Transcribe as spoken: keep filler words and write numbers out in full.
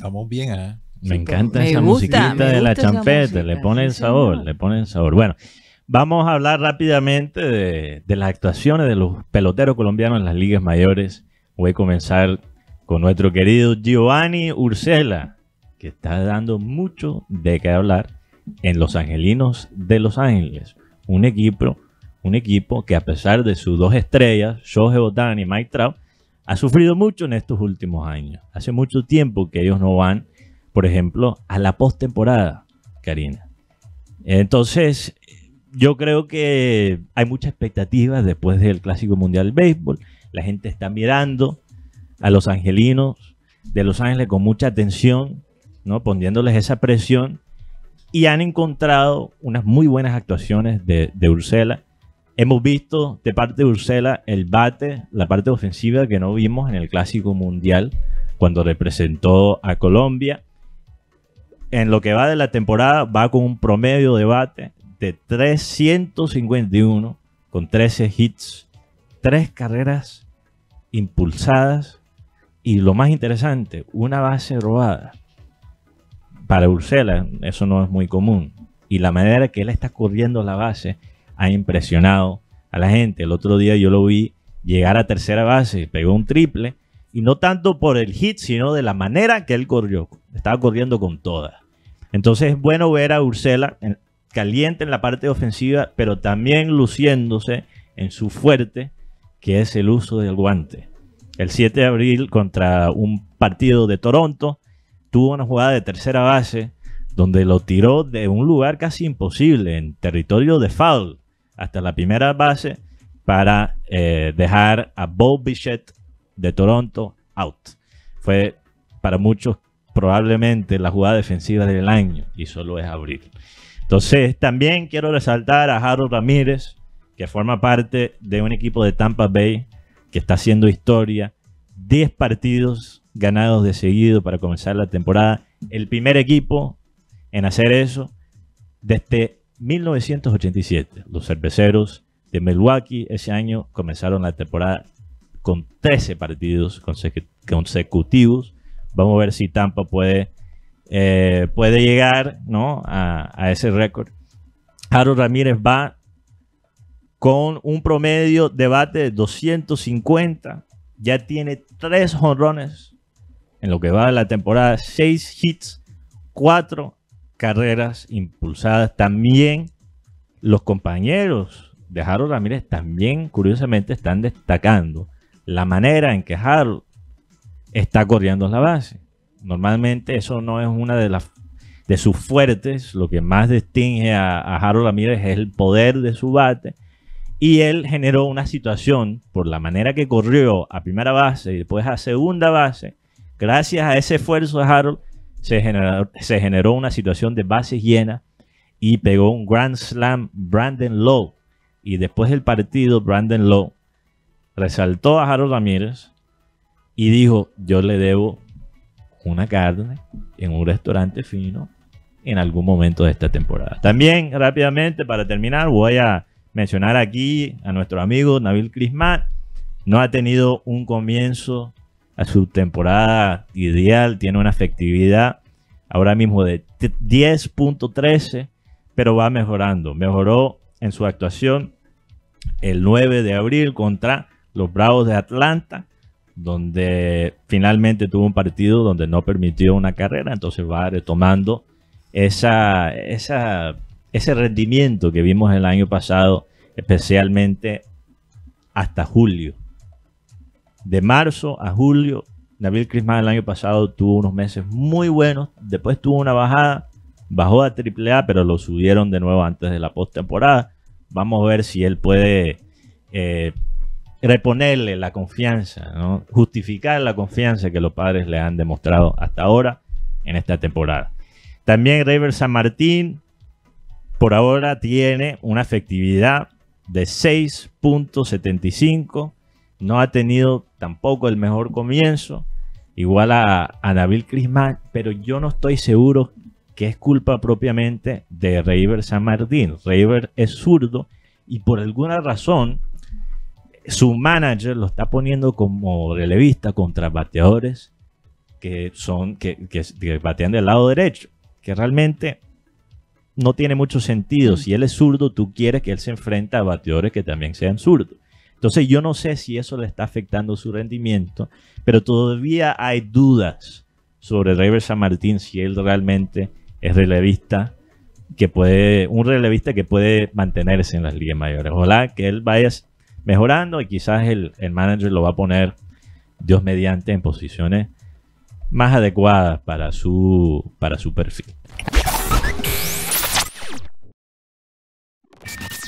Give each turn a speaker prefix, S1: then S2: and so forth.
S1: estamos bien, ¿eh?
S2: Me encanta
S3: Me
S2: esa
S3: gusta,
S2: musiquita
S3: me
S2: de la
S3: gusta esa
S2: champeta,
S3: música,
S2: le pone el
S3: sí,
S2: sabor,
S3: señor.
S2: le pone el sabor. Bueno, vamos a hablar rápidamente de, de las actuaciones de los peloteros colombianos en las ligas mayores. Voy a comenzar con nuestro querido Giovanni Urshela, que está dando mucho de qué hablar en Los Angelinos de Los Ángeles. Un equipo, un equipo que a pesar de sus dos estrellas, Shohei Ohtani y Mike Trout, ha sufrido mucho en estos últimos años. Hace mucho tiempo que ellos no van, por ejemplo, a la postemporada, Karina. Entonces, yo creo que hay muchas expectativas después del Clásico Mundial del Béisbol. La gente está mirando a los angelinos de Los Ángeles con mucha atención, ¿no? Poniéndoles esa presión. Y han encontrado unas muy buenas actuaciones de, de Urshela. Hemos visto de parte de Urshela el bate, la parte ofensiva que no vimos en el Clásico Mundial cuando representó a Colombia. En lo que va de la temporada, va con un promedio de bate de trescientos cincuenta y uno, con trece hits, tres carreras impulsadas y lo más interesante, una base robada. Para Urshela eso no es muy común. Y la manera que él está corriendo la base ha impresionado a la gente. El otro día yo lo vi llegar a tercera base, pegó un triple. Y no tanto por el hit, sino de la manera que él corrió. Estaba corriendo con todas. Entonces es bueno ver a Urshela en, caliente en la parte ofensiva, pero también luciéndose en su fuerte, que es el uso del guante. El siete de abril contra un partido de Toronto, tuvo una jugada de tercera base, donde lo tiró de un lugar casi imposible, en territorio de foul, hasta la primera base, para eh, dejar a Bo Bichette de Toronto out. Fue para muchos probablemente la jugada defensiva del año y solo es abril. Entonces también quiero resaltar a Harold Ramírez, que forma parte de un equipo de Tampa Bay que está haciendo historia. diez partidos ganados de seguido para comenzar la temporada. El primer equipo en hacer eso desde mil novecientos ochenta y siete. Los cerveceros de Milwaukee ese año comenzaron la temporada con trece partidos consecu consecutivos. Vamos a ver si Tampa puede, eh, puede llegar, ¿no? a, a ese récord. Harold Ramírez va con un promedio de bate de doscientos cincuenta. Ya tiene tres jonrones en lo que va de la temporada. seis hits, cuatro carreras impulsadas. También los compañeros de Harold Ramírez también, curiosamente, están destacando la manera en que Harold está corriendo la base. Normalmente eso no es una de las de sus fuertes. Lo que más distingue a, a Harold Ramírez es el poder de su bate. Y él generó una situación por la manera que corrió a primera base y después a segunda base. Gracias a ese esfuerzo de Harold se generó, se generó una situación de bases llenas y pegó un Grand Slam Brandon Lowe. Y después del partido, Brandon Lowe resaltó a Harold Ramírez y dijo: yo le debo una carne en un restaurante fino en algún momento de esta temporada. También, rápidamente, para terminar, voy a mencionar aquí a nuestro amigo Nabil Crismat. No ha tenido un comienzo a su temporada ideal. Tiene una efectividad ahora mismo de diez punto trece, pero va mejorando. Mejoró en su actuación el nueve de abril contra los Bravos de Atlanta, donde finalmente tuvo un partido donde no permitió una carrera. Entonces va retomando esa, esa, ese rendimiento que vimos el año pasado, especialmente hasta julio. De marzo a julio, Nabil Crismat el año pasado tuvo unos meses muy buenos. Después tuvo una bajada, bajó a triple A, pero lo subieron de nuevo antes de la postemporada. Vamos a ver si él puede eh, reponerle la confianza, ¿no? Justificar la confianza que los Padres le han demostrado hasta ahora en esta temporada. También Reiver San Martín por ahora tiene una efectividad de seis punto setenta y cinco. No ha tenido tampoco el mejor comienzo, igual a, a Nabil Crismat, pero yo no estoy seguro que es culpa propiamente de Reiver San Martín. Reiver es zurdo y por alguna razón su manager lo está poniendo como relevista contra bateadores que son que, que, que batean del lado derecho, que realmente no tiene mucho sentido. Si él es zurdo, tú quieres que él se enfrente a bateadores que también sean zurdos. Entonces yo no sé si eso le está afectando su rendimiento, pero todavía hay dudas sobre Reiver San Martín, si él realmente es relevista, que puede, un relevista que puede mantenerse en las ligas mayores. Ojalá que él vaya mejorando y quizás el, el manager lo va a poner, Dios mediante, en posiciones más adecuadas para su, para su perfil.